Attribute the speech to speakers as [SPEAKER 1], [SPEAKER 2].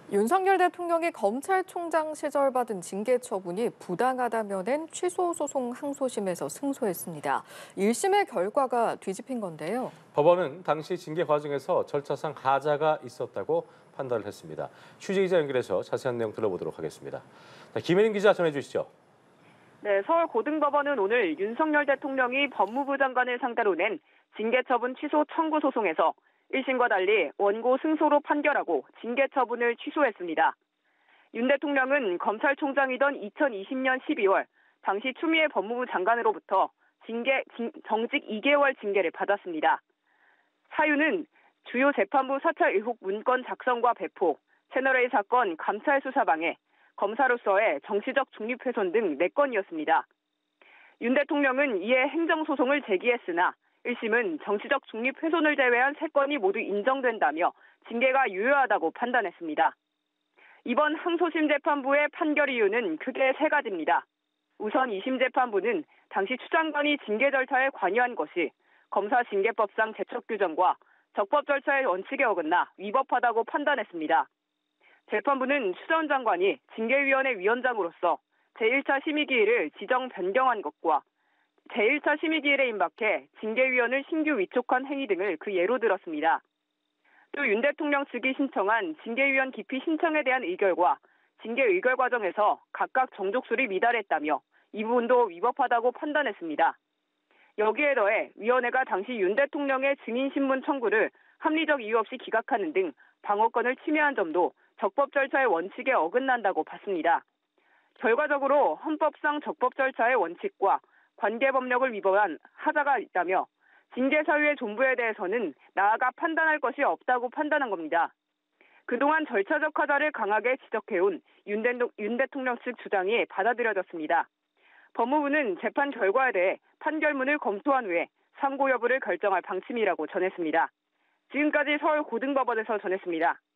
[SPEAKER 1] 윤석열 대통령이 검찰총장 시절 받은 징계 처분이 부당하다며 낸 취소 소송 항소심에서 승소했습니다. 1심의 결과가 뒤집힌 건데요.
[SPEAKER 2] 법원은 당시 징계 과정에서 절차상 하자가 있었다고 판단을 했습니다. 취재 기자 연결해서 자세한 내용 들어보도록 하겠습니다. 김혜림 기자 전해주시죠.
[SPEAKER 3] 네, 서울고등법원은 오늘 윤석열 대통령이 법무부 장관을 상대로 낸 징계 처분 취소 청구 소송에서 1심과 달리 원고 승소로 판결하고 징계 처분을 취소했습니다. 윤 대통령은 검찰총장이던 2020년 12월 당시 추미애 법무부 장관으로부터 정직 2개월 징계를 받았습니다. 사유는 주요 재판부 사찰 의혹 문건 작성과 배포, 채널A 사건 감찰 수사 방해, 검사로서의 정치적 중립 훼손 등 4건이었습니다. 윤 대통령은 이에 행정소송을 제기했으나 1심은 정치적 중립 훼손을 제외한 3건이 모두 인정된다며 징계가 유효하다고 판단했습니다. 이번 항소심 재판부의 판결 이유는 크게 3가지입니다. 우선 2심 재판부는 당시 추 장관이 징계 절차에 관여한 것이 검사징계법상 제척 규정과 적법 절차의 원칙에 어긋나 위법하다고 판단했습니다. 재판부는 추 전 장관이 징계위원회 위원장으로서 제1차 심의기일을 지정 변경한 것과 제1차 심의기일에 임박해 징계위원을 신규 위촉한 행위 등을 그 예로 들었습니다. 또 윤 대통령 측이 신청한 징계위원 기피 신청에 대한 의결과 징계 의결 과정에서 각각 정족술이 미달했다며 이 부분도 위법하다고 판단했습니다. 여기에 더해 위원회가 당시 윤 대통령의 증인신문 청구를 합리적 이유 없이 기각하는 등 방어권을 침해한 점도 적법 절차의 원칙에 어긋난다고 봤습니다. 결과적으로 헌법상 적법 절차의 원칙과 관계법령을 위반한 하자가 있다며 징계 사유의 존부에 대해서는 나아가 판단할 것이 없다고 판단한 겁니다. 그동안 절차적 하자를 강하게 지적해온 윤 대통령 측 주장이 받아들여졌습니다. 법무부는 재판 결과에 대해 판결문을 검토한 후에 상고 여부를 결정할 방침이라고 전했습니다. 지금까지 서울고등법원에서 전했습니다.